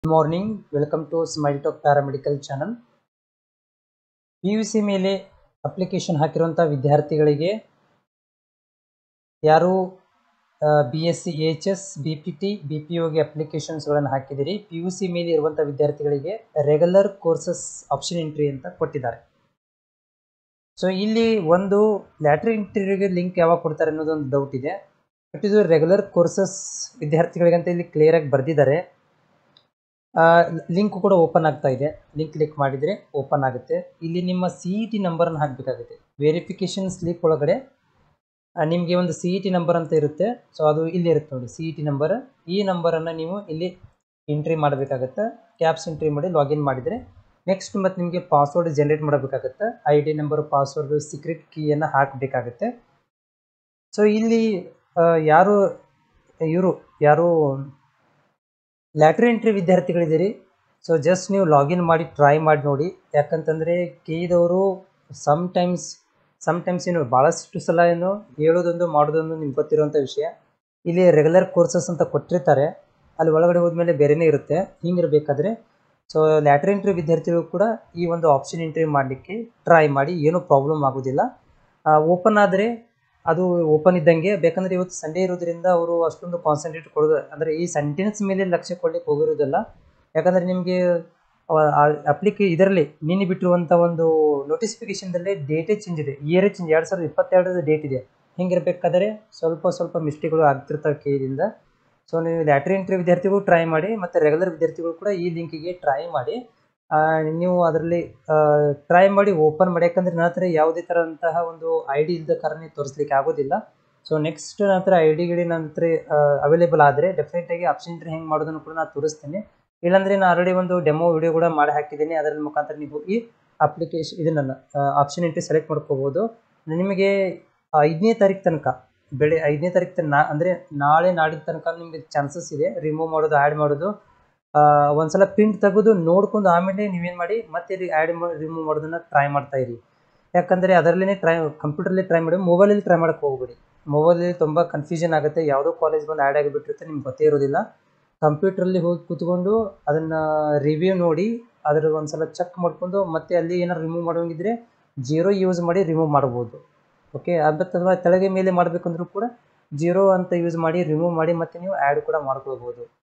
Good morning, welcome to Smile Talk Paramedical channel. PUC ಮೇಲೆ application ಹಾಕಿರುವಂಥ ವಿದ್ಯಾರ್ಥಿಗಳಿಗೆ ಯಾರು BSc AHS BPT BPOಗೆ ಅಪ್ಲಿಕೇಶನ್ಸ್ಗಳನ್ನು ಹಾಕಿದಿರಿ PUC ಮೇಲೆ ಇರುವಂಥ ವಿದ್ಯಾರ್ಥಿಗಳಿಗೆ ರೆಗ್ಯುಲರ್ ಕೋರ್ಸಸ್ ಆಪ್ಷನ್ ಎಂಟ್ರಿ ಅಂತ ಕೊಟ್ಟಿದ್ದಾರೆ. ಸೊ ಇಲ್ಲಿ ಒಂದು ಲ್ಯಾಟ್ರಲ್ ಇಂಟರ್ವ್ಯೂಗೆ ಲಿಂಕ್ ಯಾವಾಗ ಕೊಡ್ತಾರೆ ಅನ್ನೋದೊಂದು ಡೌಟ್ ಇದೆ. ಬಟ್ ಇದು ರೆಗ್ಯುಲರ್ ಕೋರ್ಸಸ್ ವಿದ್ಯಾರ್ಥಿಗಳಿಗಂತ ಇಲ್ಲಿ ಕ್ಲಿಯರ್ ಆಗಿ ಬರೆದಿದ್ದಾರೆ. ಲಿಂಕ್ ಕೂಡ ಓಪನ್ ಆಗ್ತಾ ಇದೆ. ಲಿಂಕ್ ಕ್ಲಿಕ್ ಮಾಡಿದರೆ ಓಪನ್ ಆಗುತ್ತೆ. ಇಲ್ಲಿ ನಿಮ್ಮ CET ನಂಬರನ್ನು ಹಾಕಬೇಕಾಗುತ್ತೆ. ವೆರಿಫಿಕೇಷನ್ ಸ್ಲಿಪ್ ಒಳಗಡೆ ನಿಮಗೆ ಒಂದು CET ನಂಬರ್ ಅಂತ ಇರುತ್ತೆ. ಸೊ ಅದು ಇಲ್ಲಿ ಇರುತ್ತೆ ನೋಡಿ, CET ನಂಬರ್. ಈ ನಂಬರನ್ನು ನೀವು ಇಲ್ಲಿ ಎಂಟ್ರಿ ಮಾಡಬೇಕಾಗತ್ತೆ. ಕ್ಯಾಪ್ಸ್ ಎಂಟ್ರಿ ಮಾಡಿ ಲಾಗಿನ್ ಮಾಡಿದರೆ ನೆಕ್ಸ್ಟ್ ಮತ್ತು ನಿಮಗೆ ಪಾಸ್ವರ್ಡ್ ಜನರೇಟ್ ಮಾಡಬೇಕಾಗತ್ತೆ. ID ನಂಬರ್, ಪಾಸ್ವರ್ಡ್, ಸೀಕ್ರೆಟ್ ಕೀಯನ್ನು ಹಾಕಬೇಕಾಗತ್ತೆ. ಸೊ ಇಲ್ಲಿ ಯಾರು ಲ್ಯಾಟ್ರಲ್ ಎಂಟ್ರಿ ವಿದ್ಯಾರ್ಥಿಗಳಿದ್ದೀರಿ, ಸೊ ಜಸ್ಟ್ ನೀವು ಲಾಗಿನ್ ಮಾಡಿ ಟ್ರೈ ಮಾಡಿ ನೋಡಿ. ಯಾಕಂತಂದರೆ ಕೆದವರು ಸಮ್ಟೈಮ್ಸ್ ಏನು ಭಾಳಷ್ಟು ಸಲ ಏನು ಹೇಳೋದೊಂದು ಮಾಡೋದೊಂದು ನಿಮ್ಗೆ ಗೊತ್ತಿರುವಂಥ ವಿಷಯ. ಇಲ್ಲಿ ರೆಗ್ಯುಲರ್ ಕೋರ್ಸಸ್ ಅಂತ ಕೊಟ್ಟಿರ್ತಾರೆ, ಅಲ್ಲಿ ಒಳಗಡೆ ಹೋದ್ಮೇಲೆ ಬೇರೆಯೇ ಇರುತ್ತೆ. ಹಿಂಗಿರಬೇಕಾದ್ರೆ ಸೊ ಲ್ಯಾಟ್ರಲ್ ಎಂಟ್ರಿ ವಿದ್ಯಾರ್ಥಿಗಳು ಕೂಡ ಈ ಒಂದು ಆಪ್ಷನ್ ಎಂಟ್ರಿ ಮಾಡಲಿಕ್ಕೆ ಟ್ರೈ ಮಾಡಿ, ಏನೂ ಪ್ರಾಬ್ಲಮ್ ಆಗೋದಿಲ್ಲ. ಓಪನ್ ಆದರೆ ಅದು ಓಪನ್ ಇದ್ದಂಗೆ. ಬೇಕಂದರೆ ಇವತ್ತು ಸಂಡೇ ಇರೋದ್ರಿಂದ ಅವರು ಅಷ್ಟೊಂದು ಕಾನ್ಸಂಟ್ರೇಟ್ ಕೊಡೋದು, ಅಂದರೆ ಈ ಸೆಂಟೆನ್ಸ್ ಮೇಲೆ ಲಕ್ಷ್ಯ ಕೊಡಲಿಕ್ಕೆ ಹೋಗಿರೋದಿಲ್ಲ. ಯಾಕಂದರೆ ನಿಮಗೆ ಇದರಲ್ಲಿ ನಿನ್ನೆ ಬಿಟ್ಟಿರುವಂಥ ಒಂದು ನೋಟಿಫಿಕೇಶನ್ದಲ್ಲೇ ಡೇಟೇ ಚೇಂಜ್ ಇದೆ, ಇಯರೇ ಚೇಂಜ್, 2022 ಡೇಟ್ ಇದೆ. ಹಿಂಗಿರಬೇಕಾದ್ರೆ ಸ್ವಲ್ಪ ಮಿಸ್ಟೇಕ್ಗಳು ಆಗ್ತಿರ್ತವೆ ಕೆದಿಂದ. ಸೊ ನೀವು ಲ್ಯಾಟ್ರಲ್ ಎಂಟ್ರಿ ವಿದ್ಯಾರ್ಥಿಗಳು ಟ್ರೈ ಮಾಡಿ, ಮತ್ತು ರೆಗ್ಯುಲರ್ ವಿದ್ಯಾರ್ಥಿಗಳು ಕೂಡ ಈ ಲಿಂಕಿಗೆ ಟ್ರೈ ಮಾಡಿ. ನೀವು ಅದರಲ್ಲಿ ಟ್ರೈ ಮಾಡಿ ಓಪನ್ ಮಾಡಿ. ಯಾಕಂದರೆ ನನ್ನ ಹತ್ರ ಯಾವುದೇ ಥರದಂತಹ ಒಂದು ID ಇಲ್ಲದ ಕಾರಣ ತೋರಿಸ್ಲಿಕ್ಕೆ ಆಗೋದಿಲ್ಲ. ಸೊ ನೆಕ್ಸ್ಟ್ ನನ್ನ ಹತ್ರ ID ನನ್ನ ಹತ್ರ ಅವೈಲೇಬಲ್ ಆದರೆ ಡೆಫಿನೆಟಾಗಿ ಆಪ್ಷನ್ ಎಂಟ್ರಿ ಹೆಂಗೆ ಮಾಡೋದನ್ನು ಕೂಡ ನಾನು ತೋರಿಸ್ತೀನಿ. ಇಲ್ಲಾಂದರೆ ನಾನು ಆಲ್ರೆಡಿ ಒಂದು ಡೆಮೋ ವಿಡಿಯೋ ಕೂಡ ಮಾಡಿ ಹಾಕಿದ್ದೀನಿ. ಅದರ ಮುಖಾಂತರ ನೀವು ಈ ಇದನ್ನು ಆಪ್ಷನ್ ಎಂಟ್ರಿ ಸೆಲೆಕ್ಟ್ ಮಾಡ್ಕೋಬೋದು. ನಿಮಗೆ 5ನೇ ತಾರೀಕು ತನಕ, 5ನೇ ತಾರೀಕು ತನಕ ಅಂದರೆ ನಾಳೆ ನಾಡಿದ ತನಕ ನಿಮಗೆ ಚಾನ್ಸಸ್ ಇದೆ ರಿಮೂವ್ ಮಾಡೋದು, ಆ್ಯಡ್ ಮಾಡೋದು. ಒಂದ್ಸಲ ಪ್ರಿಂಟ್ ತೆಗೆದು ನೋಡ್ಕೊಂಡು ಆಮೇಲೆ ನೀವೇನು ಮಾಡಿ ಮತ್ತೆ ರಿಮೂವ್ ಮಾಡೋದನ್ನು ಟ್ರೈ ಮಾಡ್ತಾ ಇರಿ. ಯಾಕಂದರೆ ಅದರಲ್ಲೇ ಕಂಪ್ಯೂಟರ್ಲಿ ಟ್ರೈ ಮಾಡಿ, ಮೊಬೈಲಲ್ಲಿ ಟ್ರೈ ಮಾಡೋಕ್ಕೆ ಹೋಗ್ಬೇಡಿ. ಮೊಬೈಲಲ್ಲಿ ತುಂಬ ಕನ್ಫ್ಯೂಷನ್ ಆಗುತ್ತೆ. ಯಾವುದೋ ಕಾಲೇಜ್ ಬಂದು ಆ್ಯಡ್ ಆಗಿಬಿಟ್ಟಿರುತ್ತೆ, ನಿಮ್ಗೆ ಗೊತ್ತೇ ಇರೋದಿಲ್ಲ. ಕಂಪ್ಯೂಟ್ರಲ್ಲಿ ಹೋಗಿ ಕೂತ್ಕೊಂಡು ಅದನ್ನು ರಿವ್ಯೂ ನೋಡಿ ಅದರ ಒಂದ್ಸಲ ಚೆಕ್ ಮಾಡ್ಕೊಂಡು ಮತ್ತೆ ಅಲ್ಲಿ ಏನಾರು ರಿಮೂವ್ ಮಾಡೋಂಗಿದ್ರೆ 0 ಯೂಸ್ ಮಾಡಿ ರಿಮೂವ್ ಮಾಡ್ಬೋದು. ಓಕೆ, ಅಥವಾ ತೆಳಗೆ ಮೇಲೆ ಮಾಡಬೇಕಂದ್ರೂ ಕೂಡ 0 ಅಂತ ಯೂಸ್ ಮಾಡಿ ರಿಮೂವ್ ಮಾಡಿ ಮತ್ತೆ ನೀವು ಆ್ಯಡ್ ಕೂಡ ಮಾಡ್ಕೊಳ್ಬೋದು.